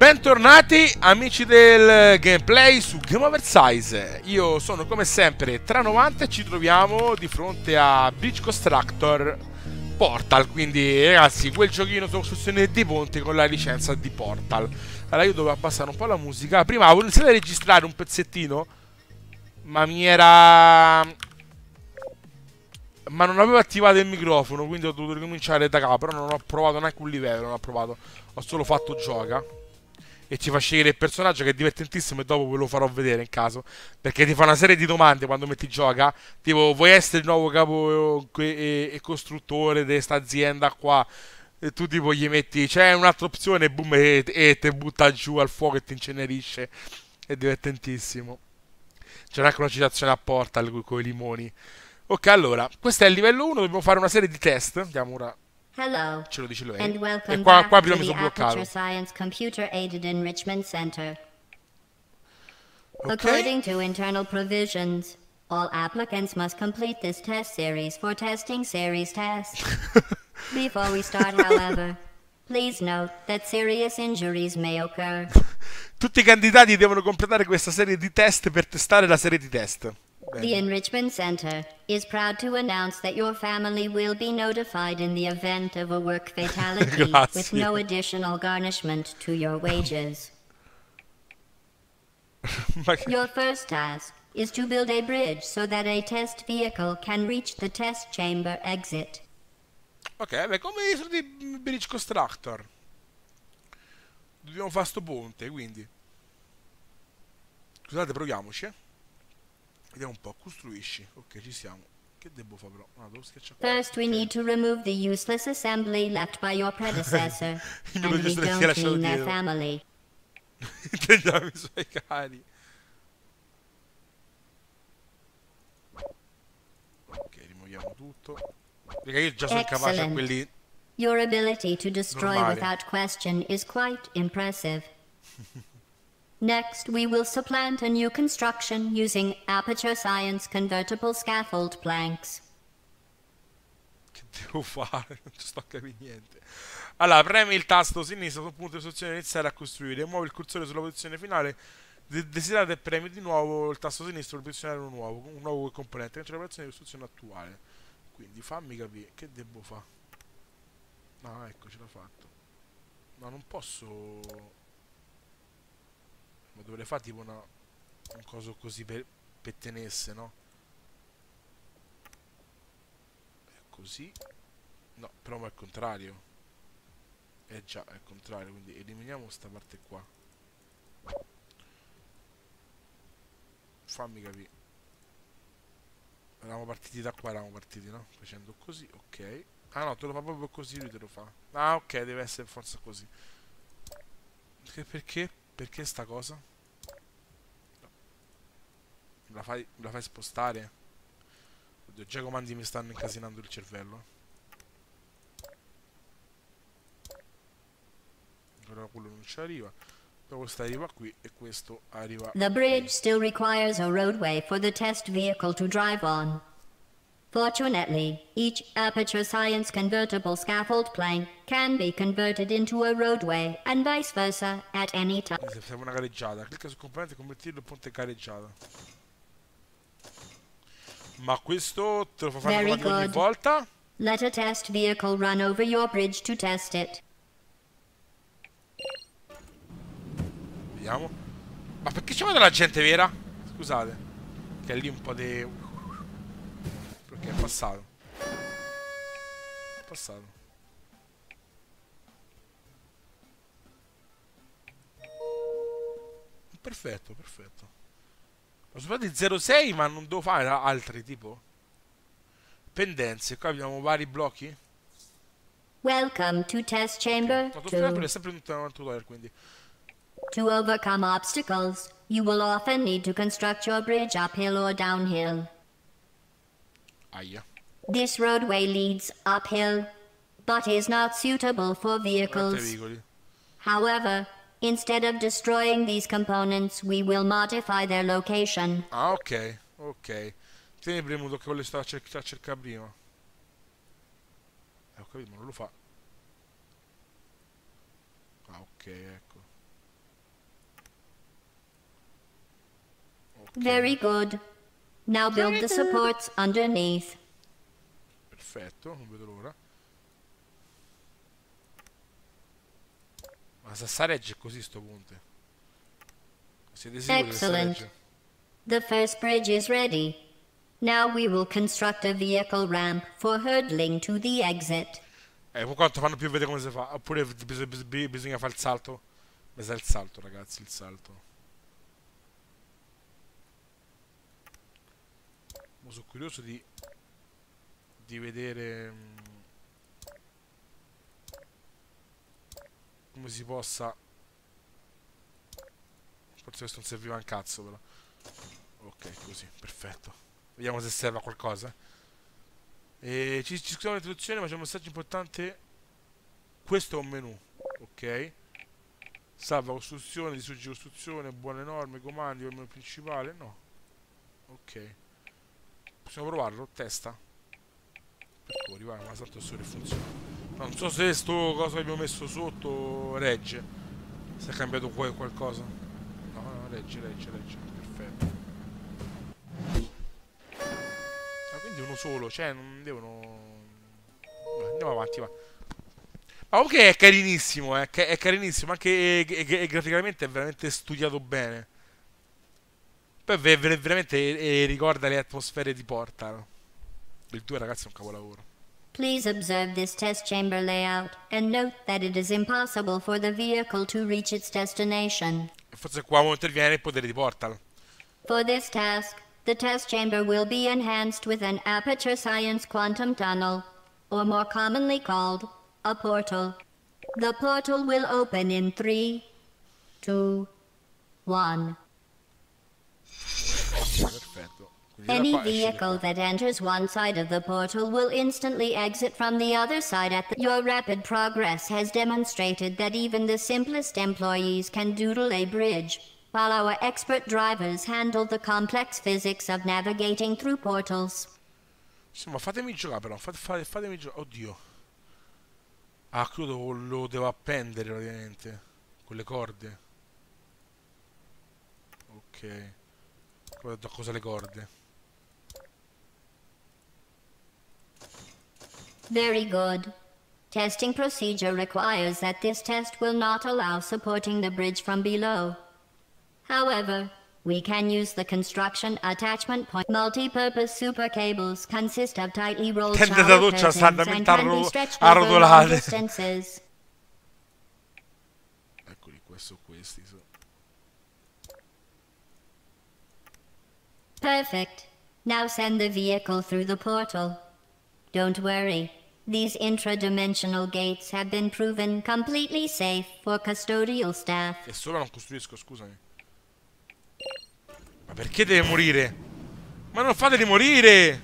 Bentornati amici del gameplay su Game Over Size. Io sono come sempre Tra90 e ci troviamo di fronte a Bridge Constructor Portal. Quindi ragazzi, quel giochino su costruzione di ponti con la licenza di Portal. Allora io dovevo abbassare un po' la musica. Prima avevo iniziato a registrare un pezzettino, ma non avevo attivato il microfono, quindi ho dovuto ricominciare da capo. Però non ho provato neanche un livello, non ho provato. Ho solo fatto gioca. E ci fa scegliere il personaggio, che è divertentissimo, e dopo ve lo farò vedere in caso. Perché ti fa una serie di domande quando metti gioca. Tipo, vuoi essere il nuovo capo e costruttore di questa azienda qua? E tu tipo gli metti, c'è un'altra opzione, boom, e te butta giù al fuoco e ti incenerisce. È divertentissimo. C'è anche una citazione a Portal con i limoni. Ok, allora, questo è il livello 1, dobbiamo fare una serie di test. Andiamo ora. Hello, Ce lo dice lui. and E welcome qua back prima to mi the sono bloccato. Aperture Science Computer Aided Enrichment Center. Ok. According to internal provisions, all applicants must complete this test series for testing series tests. Before we start, however, please note that serious injuries may occur. Tutti i candidati devono completare questa serie di test per testare la serie di test. The Bene. Enrichment Center is proud to announce that your family will be notified in the event of a work fatality with Grazie. no additional garnishment to your wages. Ma che- Your first task is to build a bridge so that a test vehicle can reach the test chamber exit. Ok, vabbè, come sono di Bridge Constructor. Dobbiamo fare sto ponte, quindi. Scusate, proviamoci, eh. Vediamo un po', costruisci. Ok, ci siamo. Che devo fare però? Ah, devo schiacciare qua. First, we Ok. need to remove the useless assembly left by your predecessor, Il and mio we registro si è don't lasciato mean their dietro. family. Intendiamo i suoi cari. Ok, rimuoviamo tutto. Raga, io già sono capace a Excellent. quelli. Your ability to destroy Normale. without question is quite impressive. Next, we will supplant a new construction using Aperture Science convertible scaffold planks. Che devo fare? Non ci sto a capire niente. Allora, premi il tasto sinistro sul punto di istruzione iniziare a costruire. Muovi il cursore sulla posizione finale. Desiderate e premi di nuovo il tasto sinistro per posizionare un nuovo componente. Cancella l'operazione di istruzione attuale. Quindi fammi capire che devo fare. Ah, ecco, ce l'ho fatto. No, non posso. Ma dovrei fare tipo un coso così per tenesse, no? Così. No, però è il contrario. Già, è il contrario, quindi eliminiamo sta parte qua. Fammi capire. Eravamo partiti da qua, eravamo partiti, no? Facendo così, ok. Ah no, te lo fa proprio così, lui te lo fa. Ah, ok, deve essere forza così. Perché? Perché sta cosa? No. Me la fai spostare? Oddio, già i comandi mi stanno incasinando il cervello. Allora quello non ci arriva. Però questo arriva qui e questo arriva The bridge qui. still requires a roadway for the test vehicle to drive on. Fortunately, each Aperture Science convertible scaffold plank can be converted into a roadway and vice versa at any time. Quindi se serve una gareggiata, clicca sul componente e convertirlo in ponte gareggiata. Ma questo te lo fa fare Very automatico ogni good. volta? Let a test vehicle run over your bridge to test it. Vediamo. Ma perché ci vede la gente vera? Scusate. Che è lì un po' di. Perché è passato. È passato. Perfetto, perfetto. Ho superato il 06, ma non devo fare altri tipo. Pendenze, qua abbiamo vari blocchi. Welcome to test chamber La tutorial 2. è sempre un tutorial, quindi. To overcome obstacles, you will often need to construct your bridge uphill or downhill. Aia. This roadway leads uphill, but is not suitable for Guardate i vehicles. veicoli. However, instead of destroying these components, we will modify their location. Ah, ok, ok. Tieni premuto che quello stava a cercare prima. Ho capito, ma non lo fa. Ah, ok, ecco. Very good. Now build the supports underneath. Perfetto, non vedo l'ora. Ma sa regge così sto ponte. Siete sicuri che sa Excellent. regge? The first bridge is ready. Now we will construct a vehicle ramp for hurdling to the exit. Quanto fanno più vedere come si fa. Oppure bisogna fare il salto. Mi sa il salto, ragazzi, il salto. Sono curioso di vedere come si possa. Forse questo non serviva un cazzo, però. Ok, così, perfetto. Vediamo se serve a qualcosa. Ci scriviamo l'introduzione, ma c'è un messaggio importante. Questo è un menu, ok? Salva costruzione, distruggi costruzione, buone norme, comandi, il menu principale. No. Ok. Possiamo provarlo? Testa. Percorri, vai, ma tanto solo funziona. No, non so se sto cosa che abbiamo messo sotto regge. Si è cambiato qualcosa. No, regge. Perfetto. Ah, quindi uno solo, cioè non devono. Beh, andiamo avanti, va. Ma comunque è carinissimo, è carinissimo, anche graficamente è veramente studiato bene. Poi veramente ricorda le atmosfere di Portal. Il 2, ragazzi, è un capolavoro. Please observe this test chamber layout and note that it is impossible for the vehicle to reach its destination. E forse qua interviene il potere di Portal. For this task, the test chamber will be enhanced with an aperture science quantum tunnel, or more commonly called a portal. The portal will open in 3, 2, 1. Perfetto. Quindi da Any qua esce di vehicle qua. that enters one side of the portal will instantly exit from the other side Your rapid progress has demonstrated that even the simplest employees can doodle a bridge, while our expert drivers handle the complex physics of navigating through portals. Insomma, fatemi giocare però, fatemi giocare. Oddio. Ah, credo lo devo appendere praticamente. Con le corde. Ok. Da cosa le corde? Very good. Testing procedure requires that this test will not allow supporting the bridge from below. However, we can use the construction attachment point. Multi-purpose super cables consist of tightly rolled Tende da shower doccia curtains stanno and can be stretched over long arrotolate. distances. Eccoli, questi. Perfect. Now send the vehicle through the portal. Don't worry. These intradimensional gates have been proven completely safe for custodial staff. E solo non costruisco, scusami. Ma perché deve morire? Ma non fateli morire!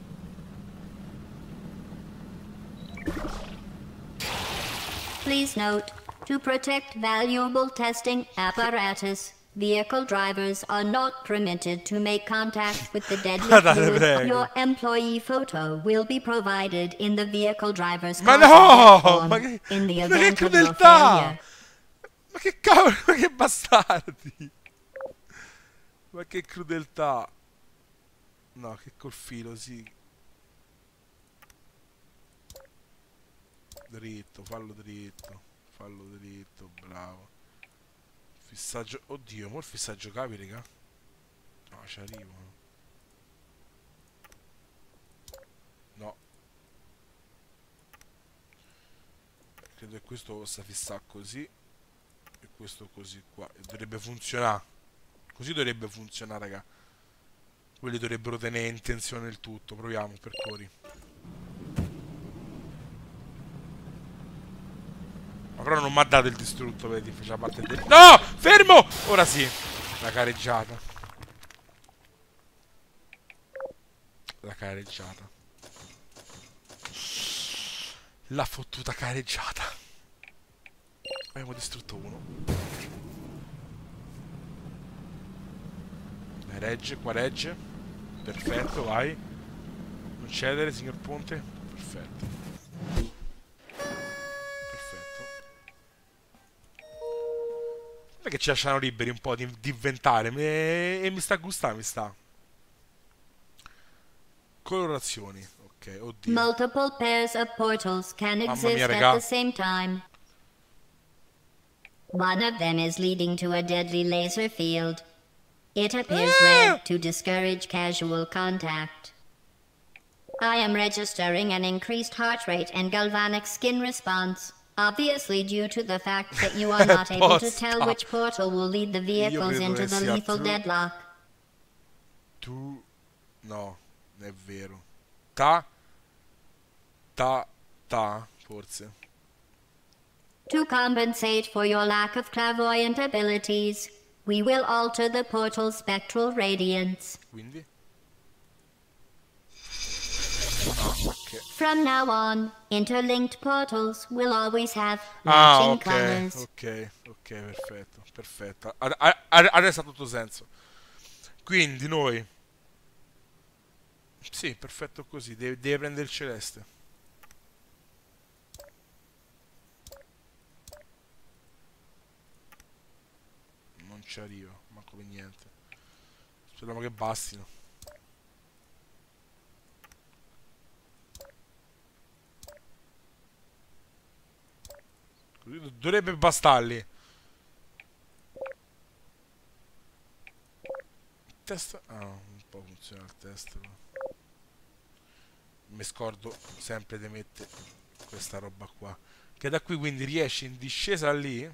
Please note, to protect valuable testing apparatus, vehicle drivers are not permitted to make contact with the deadly Ma dai, fluid. prego. Your employee photo will be provided in the vehicle driver's Ma contact no! form Ma che in the event of your crudeltà! failure. Ma che cavolo, ma che bastardi! Ma che crudeltà! No, che col filo, sì. Dritto, fallo dritto, bravo. Fissaggio, oddio, mo il fissaggio capi, raga? No, ci arrivo. No. Credo che questo possa fissare così. E questo così qua. E dovrebbe funzionare. Così dovrebbe funzionare, raga. Quelli dovrebbero tenere in tensione il tutto. Proviamo, percorri. Ma però non mi ha dato il distrutto, vedi, faceva parte del. No! Fermo! Ora sì. La careggiata. La fottuta careggiata. Abbiamo distrutto uno. Regge, qua regge. Perfetto, vai. Non cedere, signor Ponte. Perfetto. Perché ci lasciano liberi un po' di inventare. E mi sta gustando, mi sta. Colorazioni. Ok, oddio. Multiple pairs of portals can Mamma mia, exist at raga. the same time. One of them is leading to a deadly laser field. It appears Ah! red to discourage casual contact. I am registering an increased heart rate and galvanic skin response, obviously due to the fact that you are not able to tell Posta. which portal will lead the Io vehicles credo into che the sia lethal deadlock. tu. No, non è vero. Ta. Ta. Ta. Forse. To compensate for your lack of clairvoyant abilities, we will alter the portal's spectral radiance. Quindi. Ah, ok. From now on, interlinked portals will always have Ah, matching ok. colors. Ok. Ok, perfetto. Perfetto. Adesso ha tutto senso. Quindi noi. Sì, perfetto così. Deve prendere il celeste. Non ci arriva, manco per niente. Speriamo che bastino. Così dovrebbe bastarli. Il test. Ah, un po' funziona il test. Mi scordo sempre di mettere questa roba qua. Che da qui quindi riesci in discesa lì.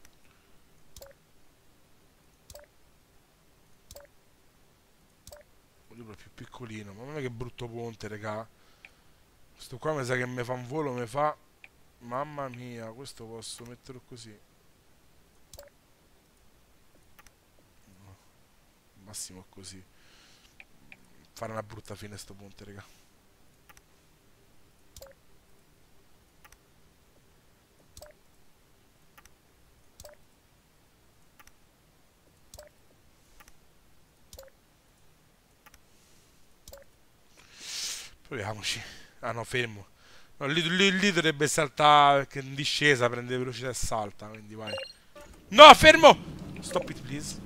Voglio più piccolino. Ma non è che brutto ponte, raga. Questo qua mi sa che mi fa un volo, mi fa. Mamma mia, questo posso metterlo così. Massimo così. Fare una brutta fine sto ponte, raga. Proviamoci. Ah no, fermo. No, lì dovrebbe saltare perché in discesa prende velocità e salta, quindi vai. No, fermo! Stop it, please.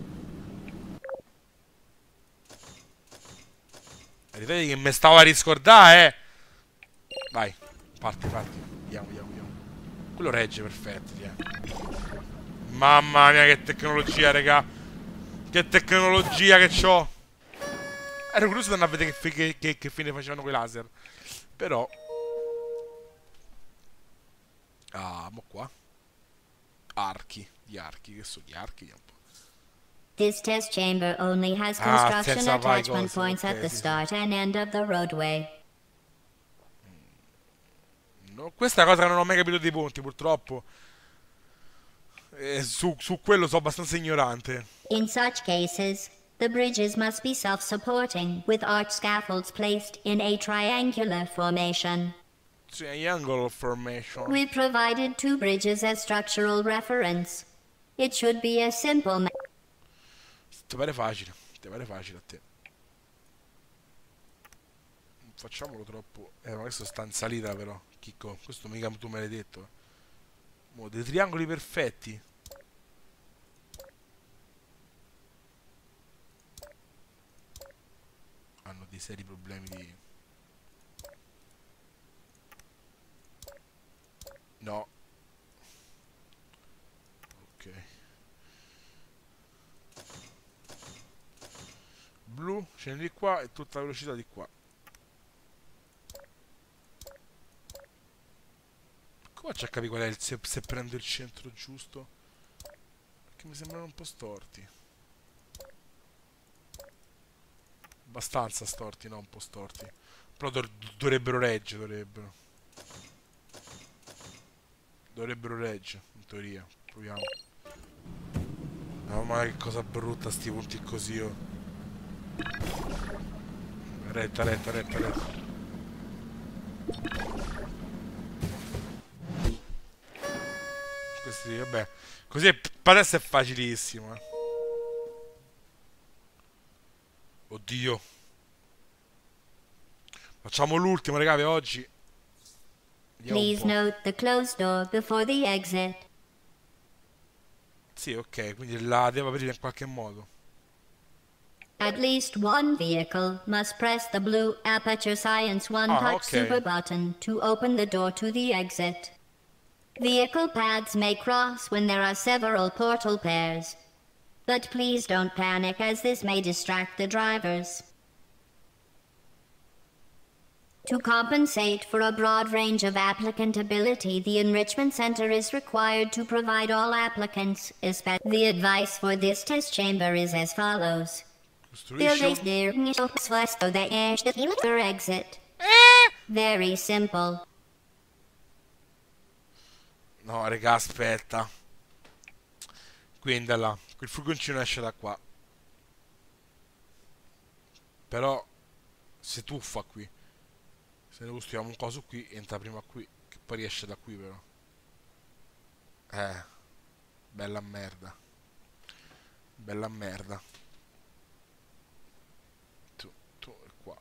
Ripeti che mi stavo a riscordare, Vai, parti, parti. Andiamo, andiamo, andiamo. Quello regge, perfetto, Mamma mia, che tecnologia, raga. Che tecnologia che c'ho. Ero curioso di andare a vedere che fine facevano quei laser. Però. Ah, mo qua. Archi. Gli archi, che so, gli archi. Vediamo un po'. This test chamber only has Ah, construction senza vai attachment cose, points at ok, the sì, sì. start and end of the roadway. No, questa è una cosa che non ho mai capito dei ponti, purtroppo. Su quello sono abbastanza ignorante. In such cases, the bridges must be self-supporting, with arch scaffolds placed in a triangular formation. Triangle formation. We provided two bridges as structural reference. It should be a simple Ti pare facile. Ti pare facile a te. Non facciamolo troppo. Ma questo sta in salita però. Chicco, questo mica tu me l'hai detto. Mo, dei triangoli perfetti. Hanno dei seri problemi di. No. Ok. Blu, scendi di qua e tutta la velocità di qua. Come faccio a capire qual è se prendo il centro giusto? Perché mi sembrano un po' storti. Abbastanza storti, no, un po' storti. Però dovrebbero reggere, dovrebbero. Dovrebbero reggere, in teoria. Proviamo. Mamma mia, che cosa brutta sti punti così, oh. Retta, retta, retta, retta. Questi, vabbè. Così per adesso è facilissimo, Oddio. Facciamo l'ultimo, raga, per oggi. Vediamo un Please po'. note the closed door before the exit. Sì, ok, quindi la devo aprire in qualche modo. At least one vehicle must press the blue Aperture Science One Ah, Touch ok. Super button to open the door to the exit. Vehicle paths may cross when there are several portal pairs. But please don't panic as this may distract the drivers. To compensate for a broad range of applicant ability, the Enrichment Center is required to provide all applicants, the advice for this test chamber is as follows. Costruisci Exit. Very simple. No, raga, aspetta. Quindi là, quel furgoncino esce da qua. Però si tuffa qui. Se ne costruiamo un coso qui, entra prima qui, che poi riesce da qui però. Bella merda. Bella merda. Tu e qua.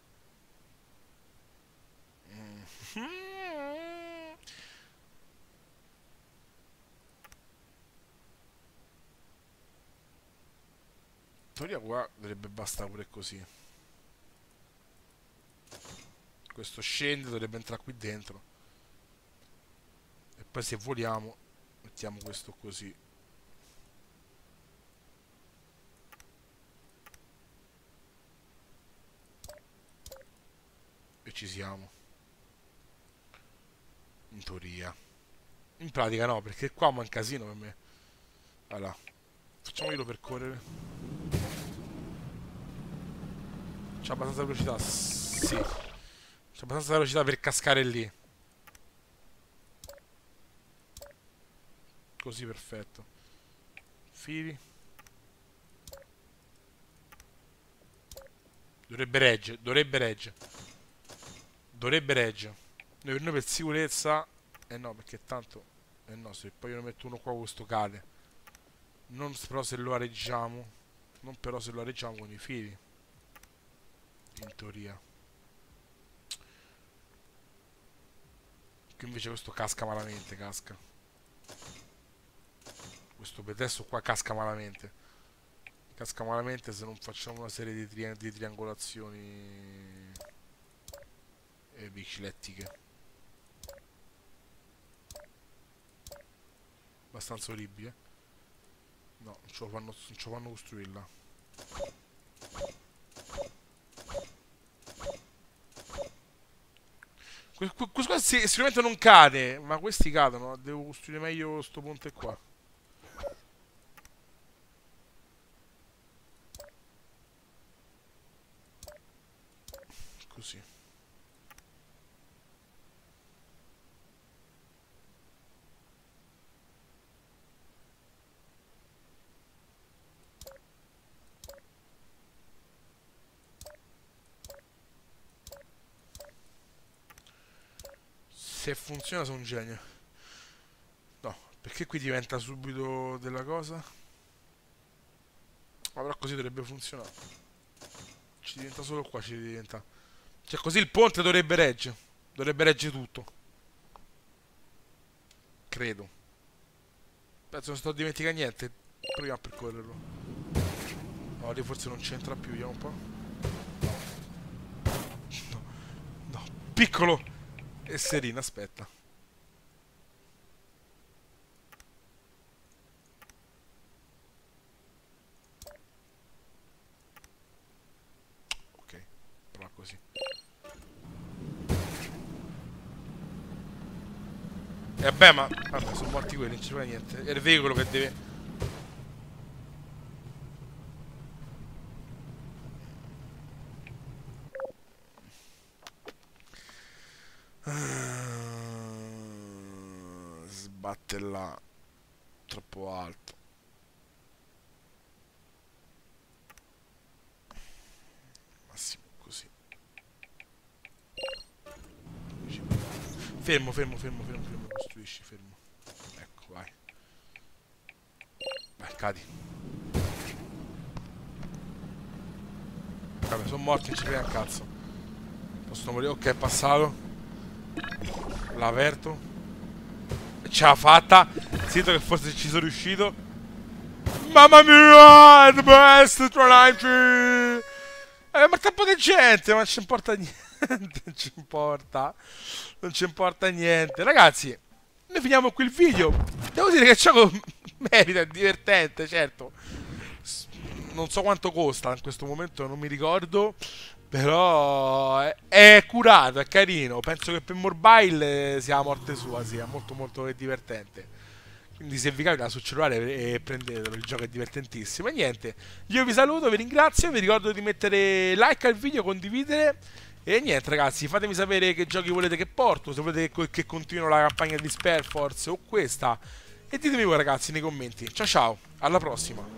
In teoria qua dovrebbe bastare pure così. Questo scende, dovrebbe entrare qui dentro. E poi se vogliamo mettiamo questo così. E ci siamo. In teoria. In pratica no, perché qua è un casino per me. Allora, facciamoglielo percorrere. C'ha abbastanza velocità? Sì. C'ha abbastanza velocità per cascare lì. Così, perfetto. Fili. Dovrebbe reggere, dovrebbe reggere. Dovrebbe reggere. Noi per sicurezza. No, perché tanto. No, se poi io ne metto uno qua, questo cade. Non però se lo areggiamo. Non però se lo areggiamo con i fili. In teoria. Qui invece questo casca malamente, casca. Questo pretesto qua casca malamente. Casca malamente se non facciamo una serie di triangolazioni biciclettiche. Abbastanza orribile. No, non ce lo fanno costruirla. Questo sicuramente non cade, ma questi cadono. Devo costruire meglio sto ponte qua. Così. Se funziona sono un genio. No, perché qui diventa subito della cosa? Ma però così dovrebbe funzionare. Ci diventa solo qua, ci diventa. Cioè così il ponte dovrebbe reggere. Dovrebbe reggere tutto. Credo. Penso non sto dimenticando niente. Proviamo a percorrerlo. No, lì forse non c'entra più, vediamo un po'. No, no. Piccolo e serino, aspetta. Ok, prova così. E vabbè, ma vabbè, sono morti quelli, non ci fa niente. È il veicolo che deve. Sbatte là. Troppo alto. Massimo così. Fermo, fermo, fermo, fermo, fermo. Costruisci, fermo. Ecco, vai. Vai, cadi. Vabbè, sono morti, non ci frega un cazzo. Possono morire. Ok, è passato. L'ha aperto. Ce l'ha fatta. Sento che forse ci sono riuscito. Mamma mia, the best 393. Ma troppo di gente, ma non ci importa niente. Non ci importa. Non ci importa niente. Ragazzi, noi finiamo qui il video. Devo dire che il gioco merita, è divertente, certo. Non so quanto costa in questo momento, non mi ricordo. Però è curato, è carino. Penso che per mobile sia la morte sua, sia molto molto divertente. Quindi se vi capita sul cellulare prendetelo, il gioco è divertentissimo. E niente, io vi saluto, vi ringrazio, vi ricordo di mettere like al video, condividere. E niente ragazzi, fatemi sapere che giochi volete che porto, se volete che continuino la campagna di Spare Force o questa. E ditemi voi ragazzi nei commenti. Ciao ciao, alla prossima.